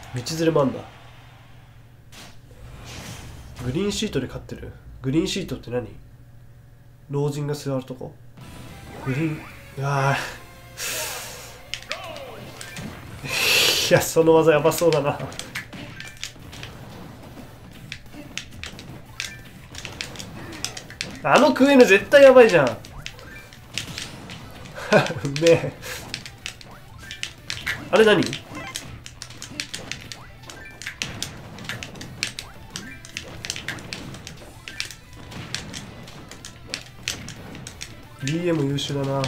道連れもあんだ。グリーンシートで飼ってる。グリーンシートって何？老人が座るとこ？グリーン、うわいや、その技やばそうだな。あのクエヌ絶対やばいじゃん。うめえ。あれ何？BM 優秀だな。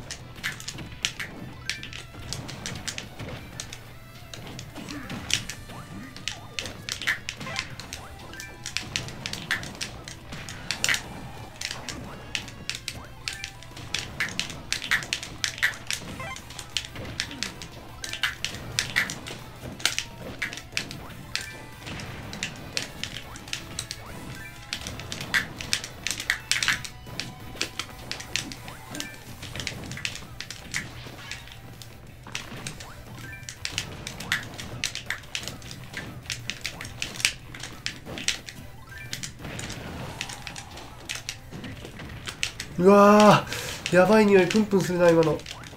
うわー、やばい匂いプンプンするな今の。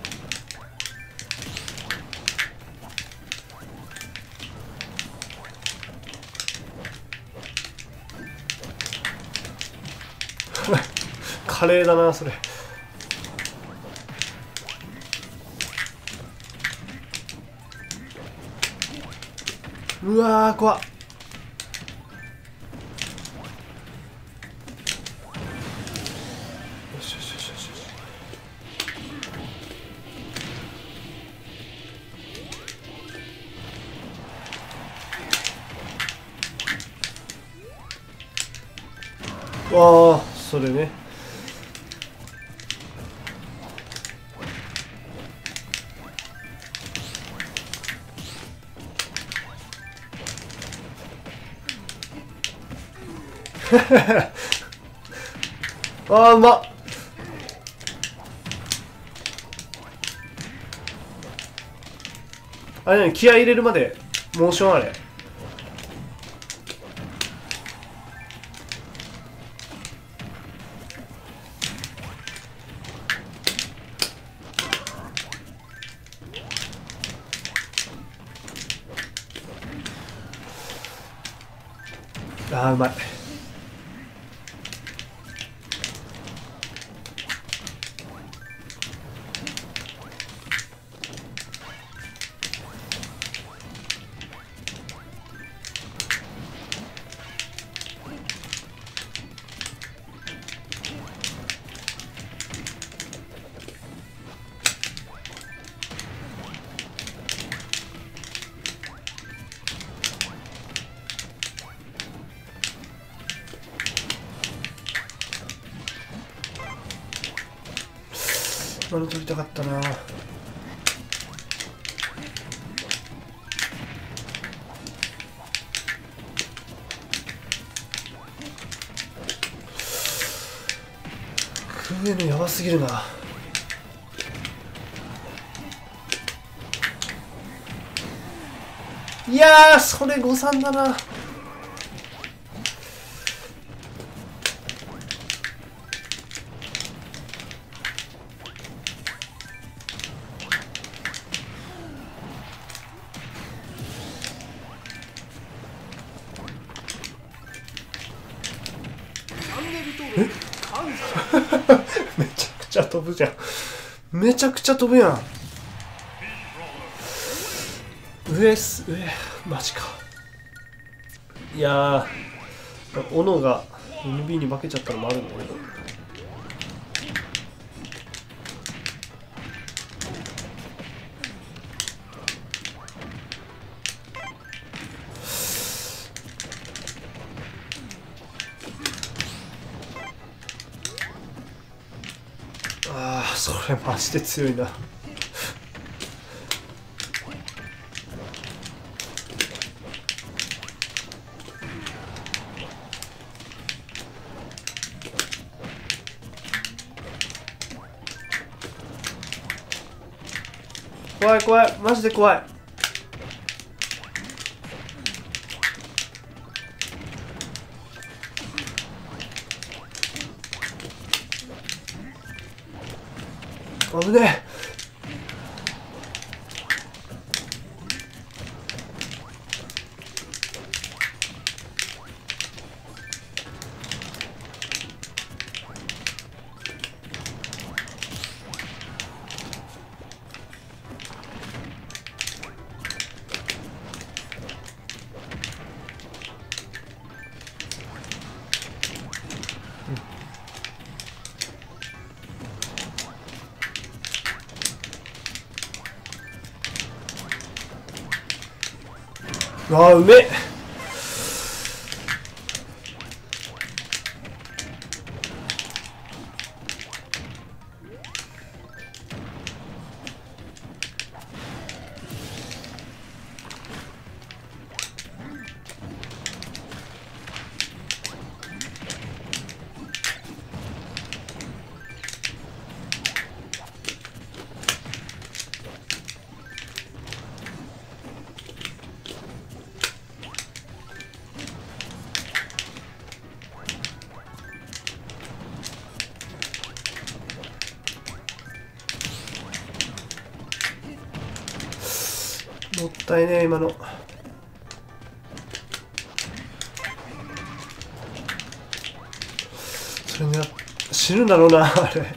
カレーだなそれ。うわー怖っ。よしよしよしよし。わあ、それね。あーうまっ。あれね、気合い入れるまでモーションあれ。あーうまい。今の取りたかったな。クエヌやばすぎるな。いやー、それ誤算だな。めちゃくちゃ飛ぶじゃん。めちゃくちゃ飛ぶやん。上マジか。いやー、斧が NB に負けちゃったのもあるんだけど。ああ、それマジで強いな。怖い怖い、マジで怖い。 危ねえ。ああ、うめえ。もったいねえ今の。それね、死ぬんだろうなあれ。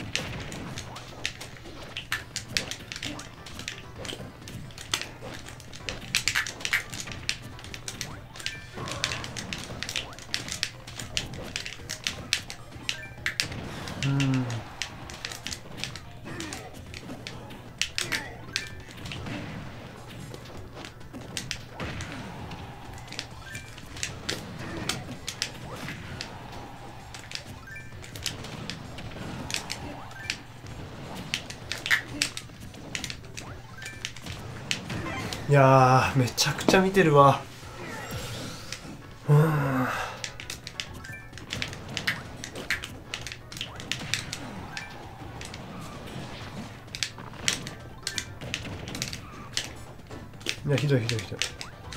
いやー、めちゃくちゃ見てるわ。いや、ひどいひどいひどい。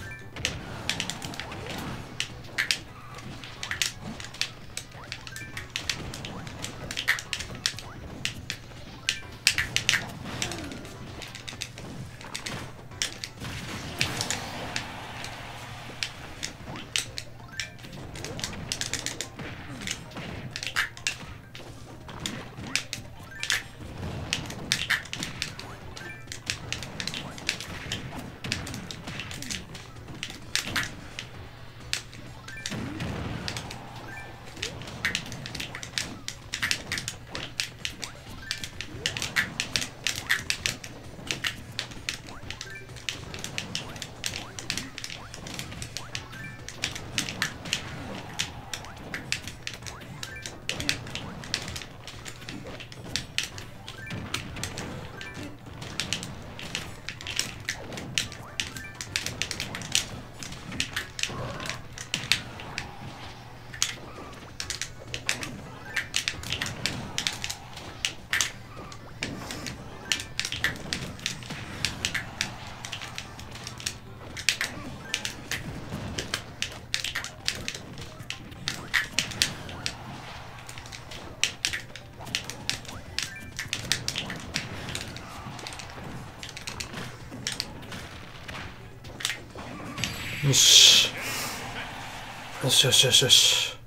よしよしよしよしよし。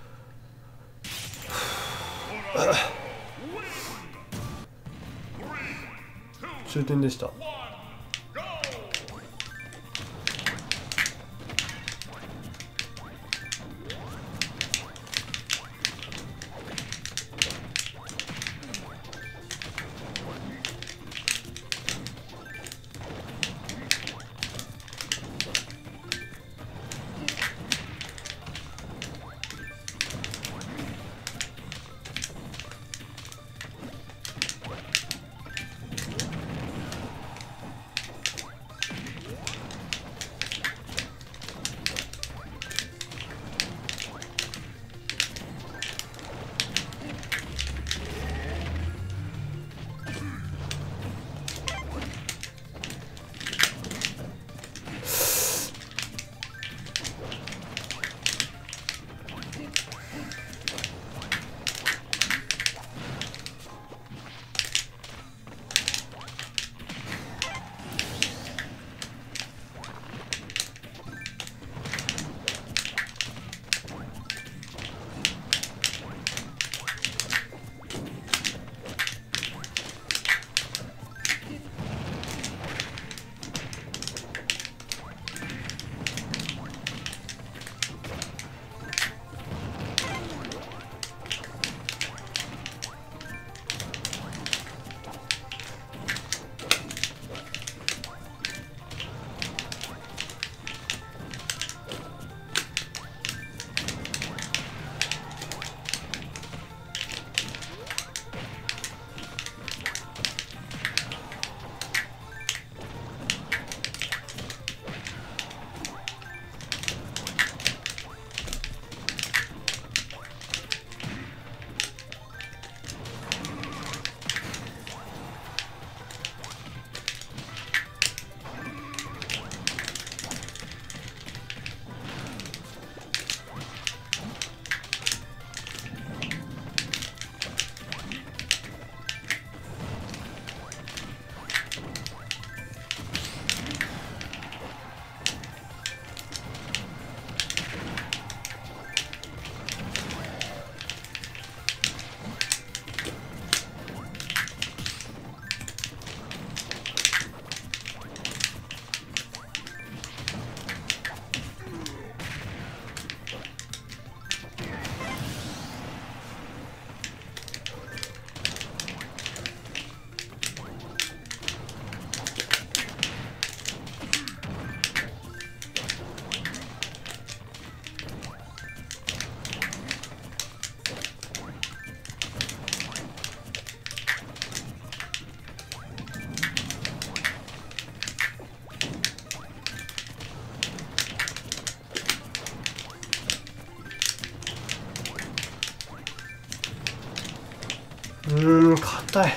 終点でした。 たい。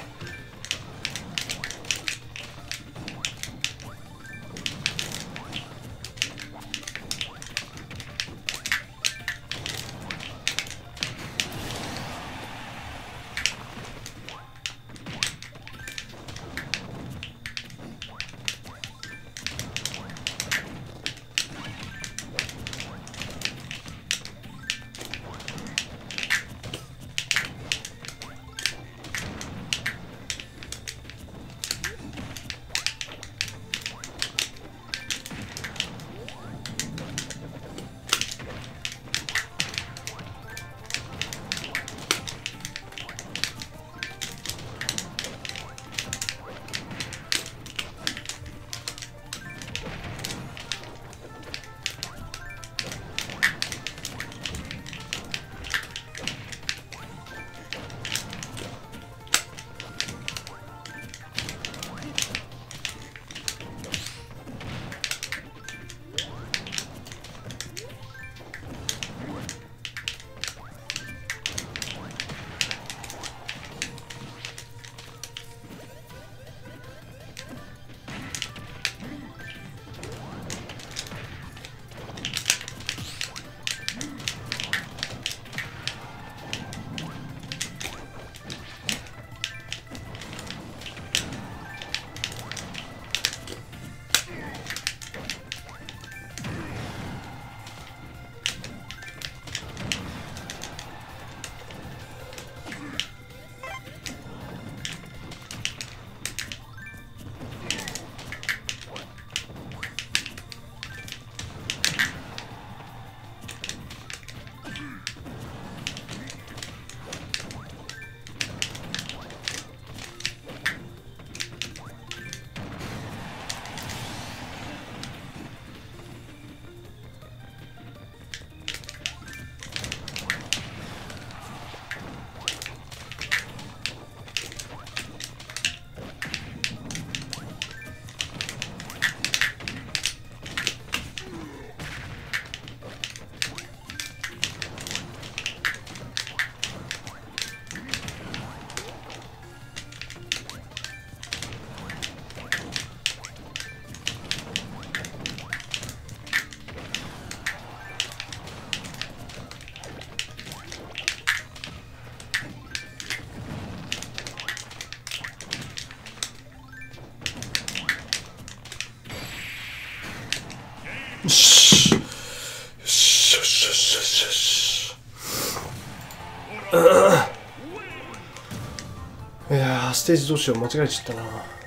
よしよしよしよしよしよし。いやー、ステージどうしよう、間違えちゃったな。